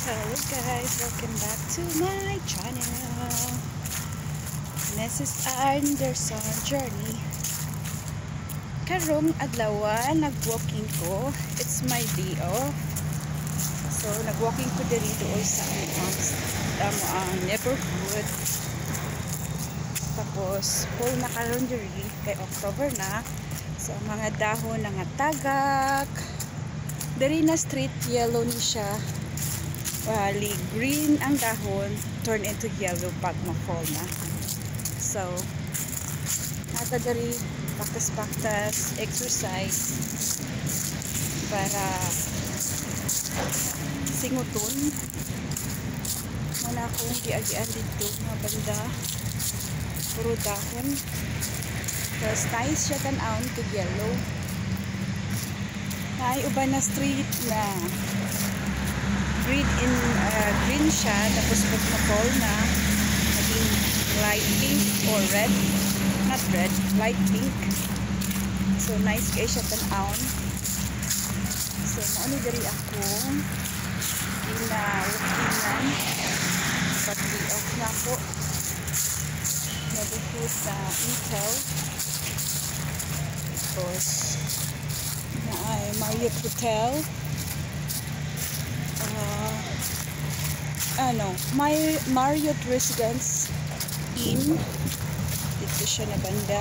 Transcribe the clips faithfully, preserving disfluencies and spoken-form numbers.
Hello guys, welcome back to my channel. Missus Anderson Journey. Karong adlaw nag-walking ko. It's my day off. So nag-walking ko diri doon sa um, um, neighborhood. Tapos full na karon diri kay October na. So mga dahon nga tagak. Diri na street yellow ni siya. Bali, green ang dahon, turn into yellow pag ma-fall na. So, nata dari paktas-paktas, exercise para singuton. Mana akong giagian dito mga banda. Puro dahon. Tapos nice siya tan-aon to yellow. Ay, uban na street na green in uh, green siya, tapos pag na-fall na naging light pink or red, not red, light pink. So nice kayo siya tan-aon. So mauni dari ako ina-walkingan pag-day off na ako nabukod sa Intel. Tapos na ay Marriott Hotel. Uh, ano, my Marriott Residence Inn. Dito siya na banda.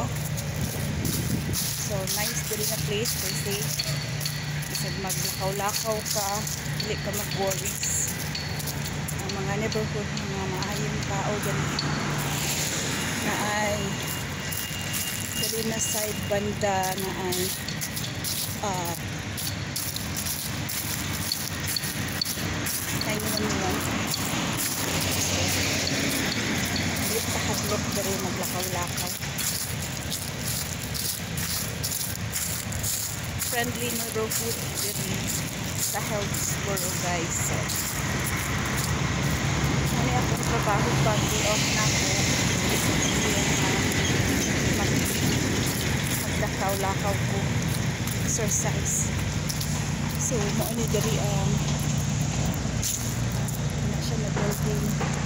So nice din na place kasi isag maglakaw-lakaw ka, hindi ka mag-worries. Ang mga neighborhood, mga maayong tao ganun na ay dali na side banda na ay uh, nine one one. So, hindi tahadlok dari maglakaw-lakaw. Friendly neighborhood dari sa Hillsboro guys. So, ano akong trabaho pag off na ako. Mag maglakaw-lakaw ko. Exercise. So, mauni dari um, siya na building.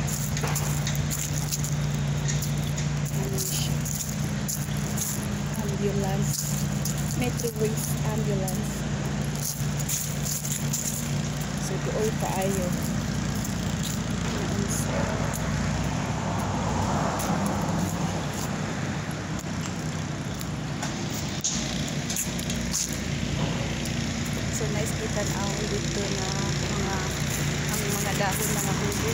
Ano siya? Ambulance. Metro Waste Ambulance. So, doon paayo. So, nice kita na ako dito na mga ang mga dahon na nahulog.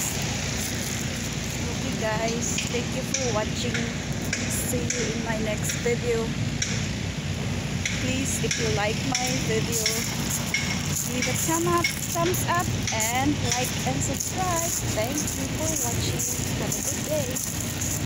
Okay guys, thank you for watching. See you in my next video. Please, if you like my video, give it a thumb up, thumbs up and like and subscribe. Thank you for watching. Have a good day.